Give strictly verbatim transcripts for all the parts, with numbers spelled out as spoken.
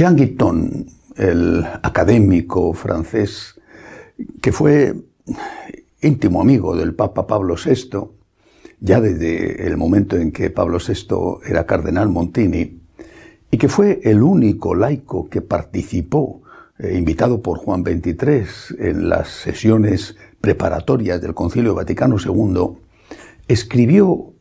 Jean Guitton, el académico francés que fue íntimo amigo del Papa Pablo sexto, ya desde el momento en que Pablo sexto era cardenal Montini, y que fue el único laico que participó, eh, invitado por Juan veintitrés, en las sesiones preparatorias del Concilio Vaticano segundo, escribió,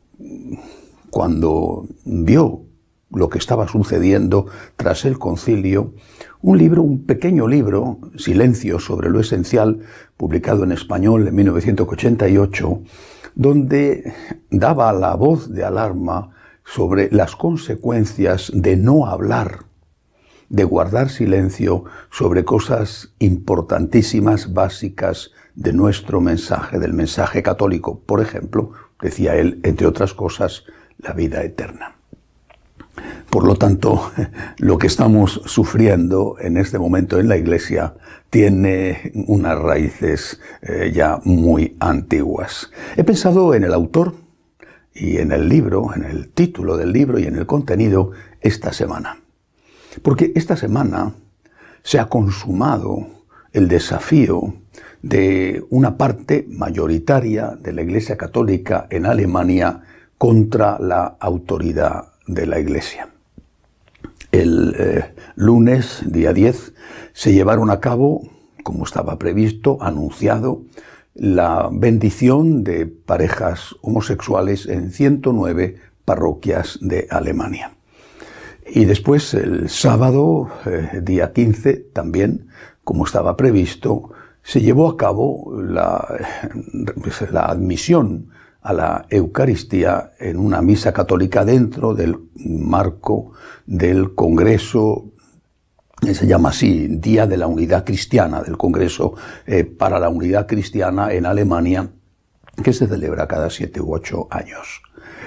cuando vio lo que estaba sucediendo tras el concilio, un libro, un pequeño libro, Silencio sobre lo esencial, publicado en español en mil novecientos ochenta y ocho, donde daba la voz de alarma sobre las consecuencias de no hablar, de guardar silencio sobre cosas importantísimas, básicas de nuestro mensaje, del mensaje católico. Por ejemplo, decía él, entre otras cosas, la vida eterna. Por lo tanto, lo que estamos sufriendo en este momento en la Iglesia tiene unas raíces eh, ya muy antiguas. He pensado en el autor y en el libro, en el título del libro y en el contenido esta semana. Porque esta semana se ha consumado el desafío de una parte mayoritaria de la Iglesia Católica en Alemania contra la autoridad de la Iglesia. El eh, lunes, día diez, se llevaron a cabo, como estaba previsto, anunciado, la bendición de parejas homosexuales en ciento nueve parroquias de Alemania. Y después, el sábado, eh, día quince, también, como estaba previsto, se llevó a cabo la, la admisión a la Eucaristía en una misa católica dentro del marco del Congreso, que se llama así, Día de la Unidad Cristiana, del Congreso eh, para la Unidad Cristiana en Alemania, que se celebra cada siete u ocho años.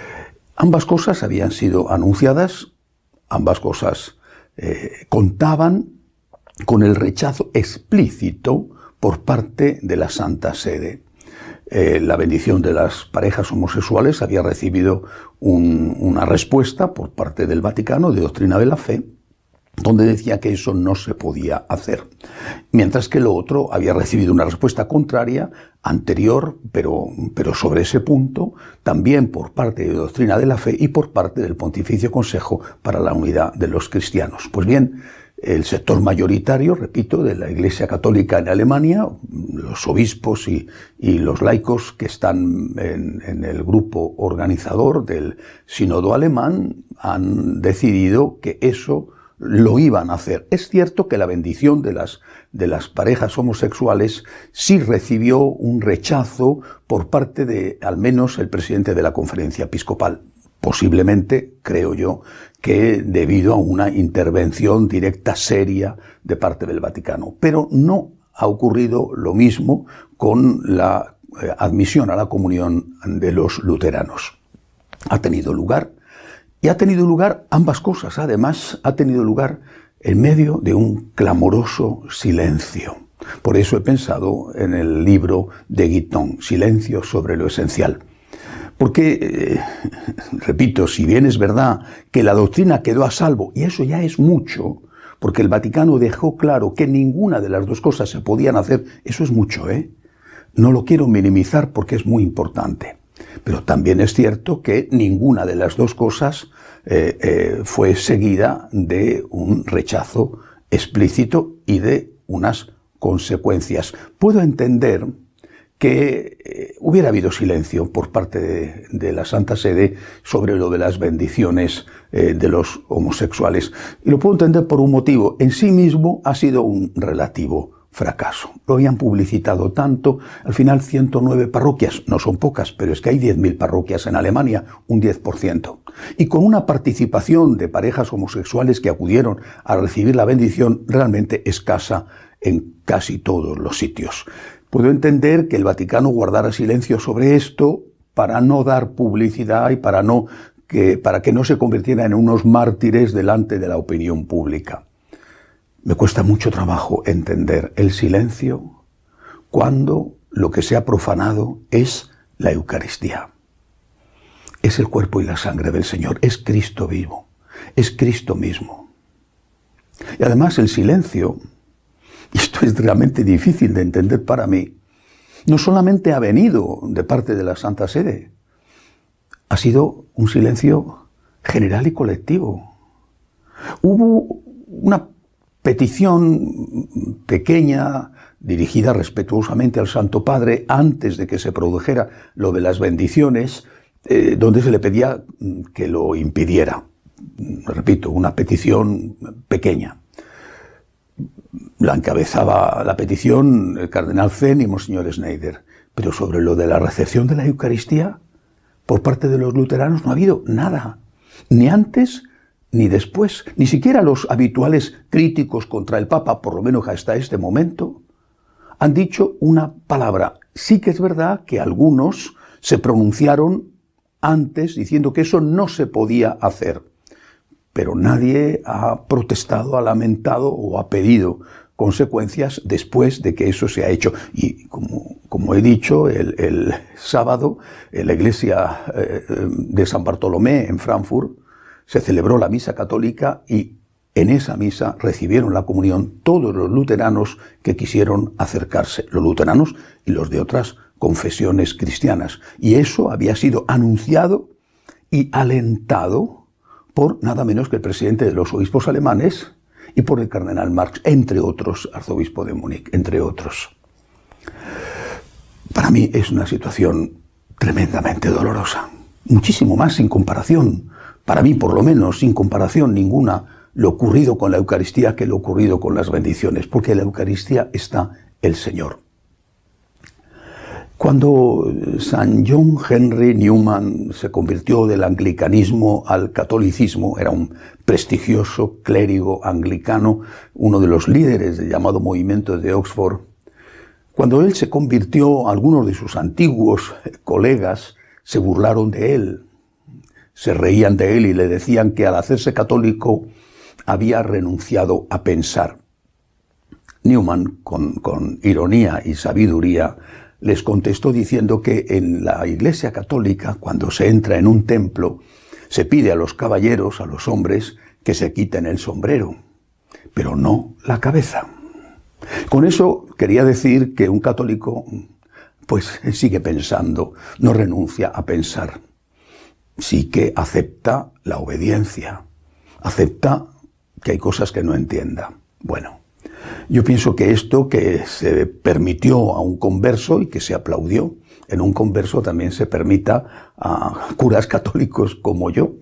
Ambas cosas habían sido anunciadas, ambas cosas eh, contaban con el rechazo explícito por parte de la Santa Sede. Eh, la bendición de las parejas homosexuales había recibido un, una respuesta por parte del Vaticano de Doctrina de la Fe, donde decía que eso no se podía hacer. Mientras que lo otro había recibido una respuesta contraria, anterior, pero, pero sobre ese punto, también por parte de Doctrina de la Fe y por parte del Pontificio Consejo para la Unidad de los Cristianos. Pues bien, el sector mayoritario, repito, de la Iglesia Católica en Alemania, los obispos y, y los laicos que están en, en el grupo organizador del sínodo alemán, han decidido que eso lo iban a hacer. Es cierto que la bendición de las, de las parejas homosexuales sí recibió un rechazo por parte de, al menos, el presidente de la Conferencia Episcopal. Posiblemente, creo yo, que debido a una intervención directa, seria, de parte del Vaticano. Pero no ha ocurrido lo mismo con la eh, admisión a la comunión de los luteranos. Ha tenido lugar, y ha tenido lugar ambas cosas. Además, ha tenido lugar en medio de un clamoroso silencio. Por eso he pensado en el libro de Guitton, Silencio sobre lo esencial. Porque, eh, repito, si bien es verdad que la doctrina quedó a salvo, y eso ya es mucho, porque el Vaticano dejó claro que ninguna de las dos cosas se podían hacer, eso es mucho, ¿eh? No lo quiero minimizar porque es muy importante. Pero también es cierto que ninguna de las dos cosas eh, eh, fue seguida de un rechazo explícito y de unas consecuencias. Puedo entender que eh, hubiera habido silencio por parte de, de la Santa Sede sobre lo de las bendiciones eh, de los homosexuales. Y lo puedo entender por un motivo. En sí mismo ha sido un relativo fracaso. Lo habían publicitado tanto, al final ciento nueve parroquias, no son pocas, pero es que hay diez mil parroquias en Alemania, un diez por ciento. Y con una participación de parejas homosexuales que acudieron a recibir la bendición realmente escasa en casi todos los sitios. Puedo entender que el Vaticano guardara silencio sobre esto para no dar publicidad y para, no, que, para que no se convirtiera en unos mártires delante de la opinión pública. Me cuesta mucho trabajo entender el silencio cuando lo que se ha profanado es la Eucaristía. Es el cuerpo y la sangre del Señor, es Cristo vivo, es Cristo mismo. Y además el silencio, y esto es realmente difícil de entender para mí, no solamente ha venido de parte de la Santa Sede, ha sido un silencio general y colectivo. Hubo una petición pequeña, dirigida respetuosamente al Santo Padre, antes de que se produjera lo de las bendiciones, eh, donde se le pedía que lo impidiera. Repito, una petición pequeña. La encabezaba la petición el cardenal Zen y Monseñor Schneider. Pero sobre lo de la recepción de la Eucaristía, por parte de los luteranos no ha habido nada. Ni antes ni después. Ni siquiera los habituales críticos contra el Papa, por lo menos hasta este momento, han dicho una palabra. Sí que es verdad que algunos se pronunciaron antes diciendo que eso no se podía hacer. Pero nadie ha protestado, ha lamentado o ha pedido consecuencias después de que eso se ha hecho. Y como, como he dicho, el, el sábado en la iglesia eh, de San Bartolomé en Frankfurt se celebró la misa católica y en esa misa recibieron la comunión todos los luteranos que quisieron acercarse, los luteranos y los de otras confesiones cristianas. Y eso había sido anunciado y alentado por nada menos que el presidente de los obispos alemanes y por el cardenal Marx, entre otros, arzobispo de Múnich, entre otros. Para mí es una situación tremendamente dolorosa, muchísimo más sin comparación, para mí por lo menos sin comparación ninguna, lo ocurrido con la Eucaristía que lo ocurrido con las bendiciones, porque en la Eucaristía está el Señor. Cuando San John Henry Newman se convirtió del anglicanismo al catolicismo, era un prestigioso clérigo anglicano, uno de los líderes del llamado movimiento de Oxford. Cuando él se convirtió, algunos de sus antiguos colegas se burlaron de él, se reían de él y le decían que al hacerse católico había renunciado a pensar. Newman, con, con ironía y sabiduría, les contestó diciendo que en la Iglesia Católica, cuando se entra en un templo, se pide a los caballeros, a los hombres, que se quiten el sombrero, pero no la cabeza. Con eso quería decir que un católico, pues, sigue pensando, no renuncia a pensar. Sí que acepta la obediencia, acepta que hay cosas que no entienda. Bueno, yo pienso que esto que se permitió a un converso y que se aplaudió en un converso también se permita a curas católicos como yo.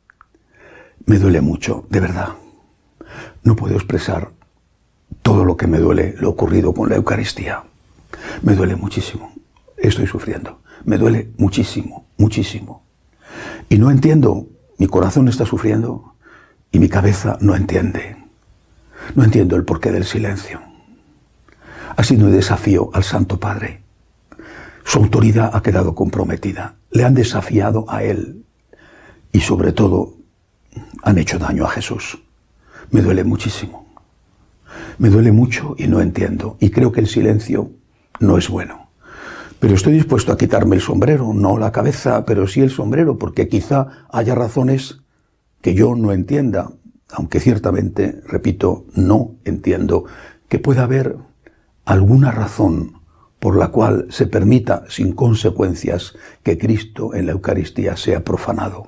Me duele mucho, de verdad. No puedo expresar todo lo que me duele, lo ocurrido con la Eucaristía. Me duele muchísimo. Estoy sufriendo. Me duele muchísimo, muchísimo. Y no entiendo. Mi corazón está sufriendo y mi cabeza no entiende. No entiendo el porqué del silencio. Ha sido un desafío al Santo Padre. Su autoridad ha quedado comprometida. Le han desafiado a él. Y sobre todo, han hecho daño a Jesús. Me duele muchísimo. Me duele mucho y no entiendo. Y creo que el silencio no es bueno. Pero estoy dispuesto a quitarme el sombrero, no la cabeza, pero sí el sombrero, porque quizá haya razones que yo no entienda. Aunque ciertamente, repito, no entiendo que pueda haber alguna razón por la cual se permita sin consecuencias que Cristo en la Eucaristía sea profanado.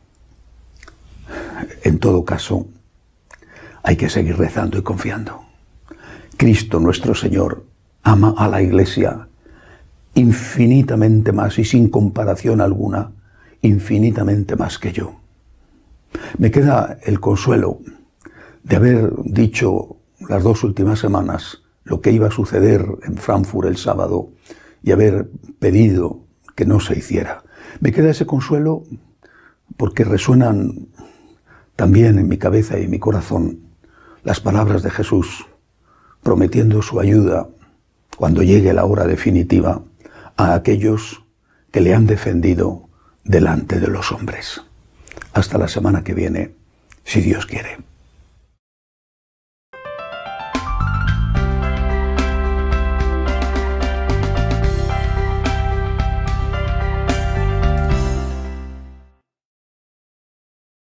En todo caso, hay que seguir rezando y confiando. Cristo nuestro Señor ama a la Iglesia infinitamente más y sin comparación alguna, infinitamente más que yo. Me queda el consuelo de haber dicho las dos últimas semanas lo que iba a suceder en Frankfurt el sábado y haber pedido que no se hiciera. Me queda ese consuelo porque resuenan también en mi cabeza y en mi corazón las palabras de Jesús prometiendo su ayuda cuando llegue la hora definitiva a aquellos que le han defendido delante de los hombres. Hasta la semana que viene, si Dios quiere.